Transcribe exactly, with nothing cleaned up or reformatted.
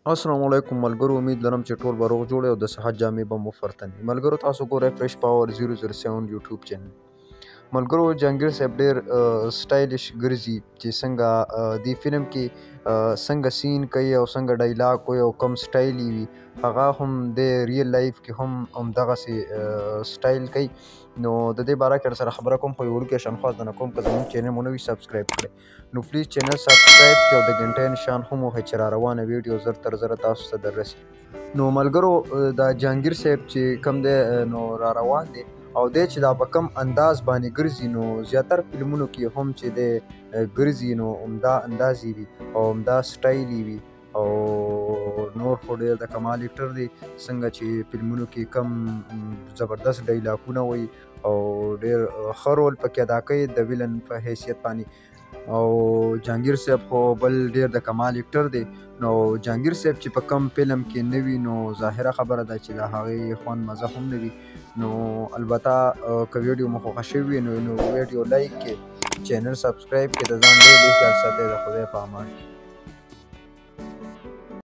السلام علیکم ملګرو، امید لرم چې ټول به روغ جوړ او د صحت جامې به مو ورته وي. ملګرو تاسو ګورئ فرش پاور زیرو زیرو سیون یوټیوب چینل. ملګرو جهانګیر صاحب ډېر سټایلش ګرځي چې څنګه دې فلم کې څنګه سین کوي او څنګه ډایلاګ کوي او کوم سټایل یې وي هغه هم د ریل لایف کې هم همدغسې سټایل کوي. نو د دې باره کې سره خبره کوم خو یو وړوکی شانخواست درنه کوم که زموږ چینل مو نه وي سبسکرایب کړئ نو پلیز چینل سبسکرایب کړئ او د غنټۍ نشان هم ووهئ چې را روانه ویډیو زر تر زره تاسو ته در رسي. نو ملګرو دا جهانګیر صاحب چې کوم دی نو را روان دی او دی چې دا په کم انداز باندې ګرځي نو زیاتر فلمونو کې هم چې دی ګرځي نو عمده انداز یې وي او عمده سټایل یې وي او نور خو ډېر د کمال اکټر دی څنګه چې فلمونو کې کم زبردست ډایلاګونه وایي او ډېر ښه رول پکې ادا کوي د ویلن په حیثیت باندې. او جهانګیر صاحب خو بل ډېر د کمال اکټر دی. نو جهانګیر صاحب چې په کم فلم کې نه وي نو ظاهره خبره ده چې د هغې خوند مزه هم نه وي. نو البته که ویډیو مو خوښه شوې وي نو نو ویډیو لایک کړئ، چینل سبسکرایب کړئ، د ځان ډېر ډېر خیال ساتئ. د خدای په امان.